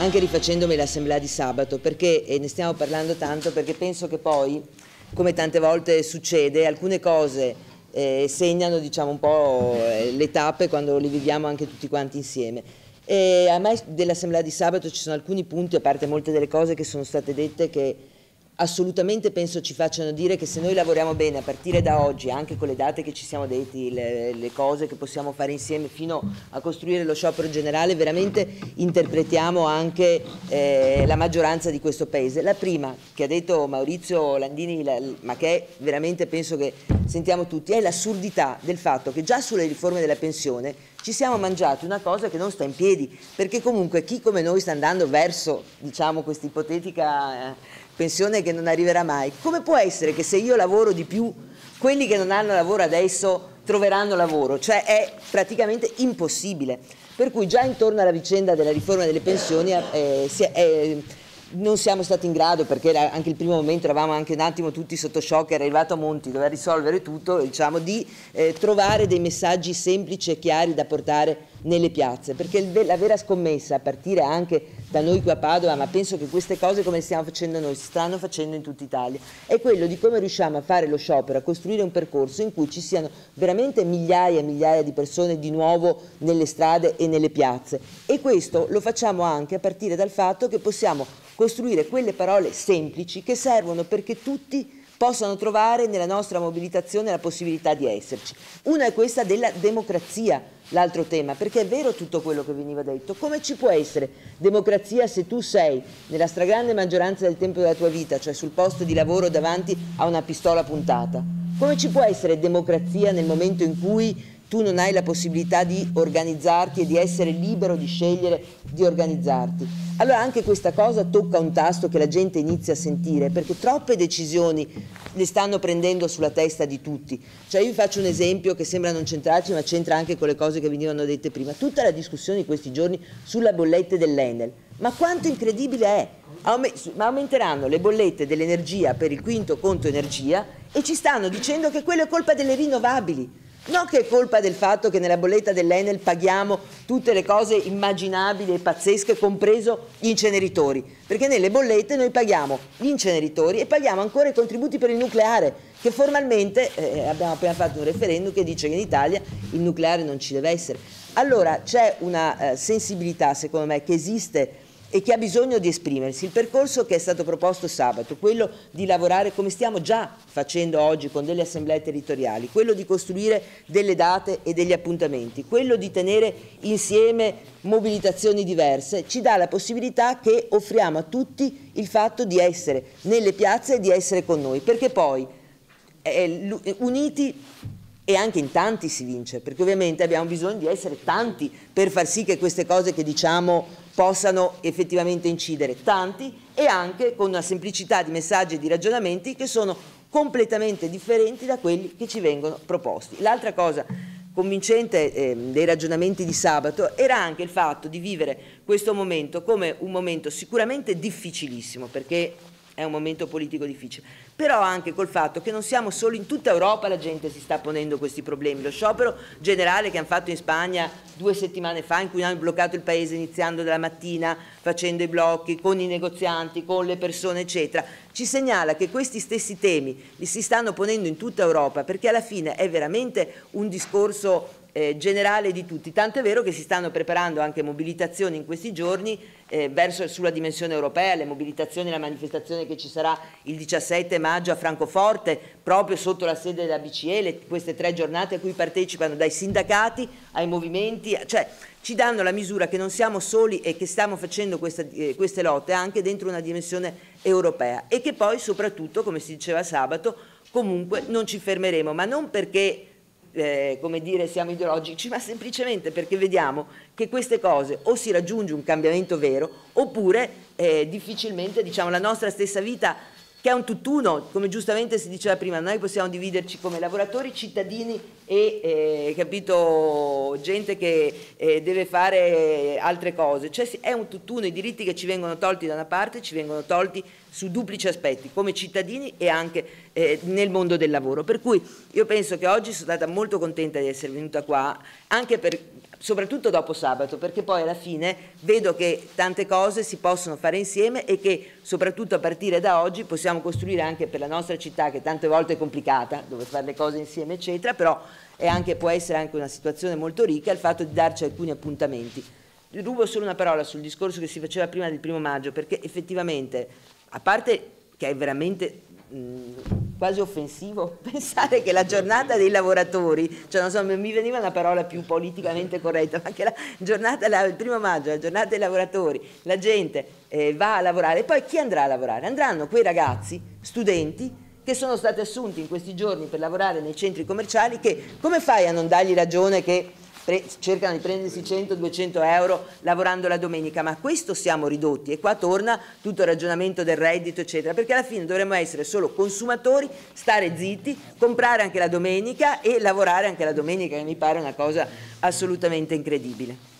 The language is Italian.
anche rifacendomi l'assemblea di sabato, perché, e ne stiamo parlando tanto, perché penso che poi, come tante volte succede, alcune cose segnano, diciamo, un po' le tappe quando le viviamo anche tutti quanti insieme. E a me dell'assemblea di sabato ci sono alcuni punti, a parte molte delle cose che sono state dette, che assolutamente penso ci facciano dire che se noi lavoriamo bene a partire da oggi, anche con le date che ci siamo detti, le cose che possiamo fare insieme fino a costruire lo sciopero generale, veramente interpretiamo anche la maggioranza di questo Paese. La prima, che ha detto Maurizio Landini, ma che veramente penso che sentiamo tutti, è l'assurdità del fatto che già sulle riforme della pensione ci siamo mangiati una cosa che non sta in piedi, perché comunque chi come noi sta andando verso, diciamo, questa ipotetica pensione che non arriverà mai, come può essere che se io lavoro di più, quelli che non hanno lavoro adesso troveranno lavoro? Cioè è praticamente impossibile. Per cui già intorno alla vicenda della riforma delle pensioni non siamo stati in grado, perché anche il primo momento eravamo anche un attimo tutti sotto shock, era arrivato a Monti, doveva risolvere tutto, diciamo, di trovare dei messaggi semplici e chiari da portare nelle piazze, perché la vera scommessa, a partire anche da noi qui a Padova, ma penso che queste cose come le stiamo facendo noi si stanno facendo in tutta Italia, è quello di come riusciamo a fare lo sciopero, a costruire un percorso in cui ci siano veramente migliaia e migliaia di persone di nuovo nelle strade e nelle piazze, e questo lo facciamo anche a partire dal fatto che possiamo costruire quelle parole semplici che servono perché tutti possano trovare nella nostra mobilitazione la possibilità di esserci. Una è questa della democrazia, l'altro tema, perché è vero tutto quello che veniva detto. Come ci può essere democrazia se tu sei, nella stragrande maggioranza del tempo della tua vita, cioè sul posto di lavoro davanti a una pistola puntata? Come ci può essere democrazia nel momento in cui tu non hai la possibilità di organizzarti e di essere libero di scegliere di organizzarti? Allora anche questa cosa tocca un tasto che la gente inizia a sentire, perché troppe decisioni le stanno prendendo sulla testa di tutti. Cioè io vi faccio un esempio che sembra non centrarci, ma c'entra anche con le cose che venivano dette prima. Tutta la discussione di questi giorni sulle bollette dell'Enel. Ma quanto incredibile è? Ma aumenteranno le bollette dell'energia per il quinto conto energia e ci stanno dicendo che quello è colpa delle rinnovabili. Non che è colpa del fatto che nella bolletta dell'Enel paghiamo tutte le cose immaginabili e pazzesche, compreso gli inceneritori, perché nelle bollette noi paghiamo gli inceneritori e paghiamo ancora i contributi per il nucleare, che formalmente abbiamo appena fatto un referendum che dice che in Italia il nucleare non ci deve essere. Allora c'è una sensibilità, secondo me, che esiste e che ha bisogno di esprimersi. Il percorso che è stato proposto sabato, quello di lavorare come stiamo già facendo oggi con delle assemblee territoriali, quello di costruire delle date e degli appuntamenti, quello di tenere insieme mobilitazioni diverse, ci dà la possibilità che offriamo a tutti il fatto di essere nelle piazze e di essere con noi, perché poi uniti e anche in tanti si vince, perché ovviamente abbiamo bisogno di essere tanti per far sì che queste cose che diciamo possano effettivamente incidere, tanti, e anche con una semplicità di messaggi e di ragionamenti che sono completamente differenti da quelli che ci vengono proposti. L'altra cosa convincente dei ragionamenti di sabato era anche il fatto di vivere questo momento come un momento sicuramente difficilissimo, perché è un momento politico difficile, però anche col fatto che non siamo solo, in tutta Europa la gente si sta ponendo questi problemi. Lo sciopero generale che hanno fatto in Spagna 2 settimane fa, in cui hanno bloccato il paese iniziando dalla mattina, facendo i blocchi, con i negozianti, con le persone eccetera, ci segnala che questi stessi temi li si stanno ponendo in tutta Europa, perché alla fine è veramente un discorso generale di tutti, tanto è vero che si stanno preparando anche mobilitazioni in questi giorni sulla dimensione europea, le mobilitazioni, la manifestazione che ci sarà il 17 maggio a Francoforte, proprio sotto la sede della BCE, queste 3 giornate a cui partecipano dai sindacati ai movimenti, cioè ci danno la misura che non siamo soli e che stiamo facendo queste lotte anche dentro una dimensione europea, e che poi soprattutto, come si diceva sabato, comunque non ci fermeremo, ma non perché come dire, siamo ideologici, ma semplicemente perché vediamo che queste cose o si raggiunge un cambiamento vero, oppure difficilmente, diciamo, la nostra stessa vita, che è un tutt'uno, come giustamente si diceva prima, noi possiamo dividerci come lavoratori, cittadini e capito, gente che deve fare altre cose, cioè è un tutt'uno, i diritti che ci vengono tolti da una parte ci vengono tolti su duplici aspetti, come cittadini e anche nel mondo del lavoro. Per cui io penso che oggi sono stata molto contenta di essere venuta qua, anche per soprattutto dopo sabato, perché poi alla fine vedo che tante cose si possono fare insieme e che soprattutto a partire da oggi possiamo costruire anche per la nostra città, che tante volte è complicata, dove fare le cose insieme eccetera, però può essere anche una situazione molto ricca il fatto di darci alcuni appuntamenti. Rubo solo una parola sul discorso che si faceva prima del 1° maggio, perché effettivamente, a parte che è veramente quasi offensivo pensare che la giornata dei lavoratori, cioè non so, mi veniva una parola più politicamente corretta, ma che la giornata, il 1° maggio, la giornata dei lavoratori, la gente va a lavorare, e poi chi andrà a lavorare? Andranno quei ragazzi, studenti, che sono stati assunti in questi giorni per lavorare nei centri commerciali, che come fai a non dargli ragione che cercano di prendersi 100-200 euro lavorando la domenica? Ma a questo siamo ridotti, e qua torna tutto il ragionamento del reddito eccetera, perché alla fine dovremmo essere solo consumatori, stare zitti, comprare anche la domenica e lavorare anche la domenica, che mi pare una cosa assolutamente incredibile.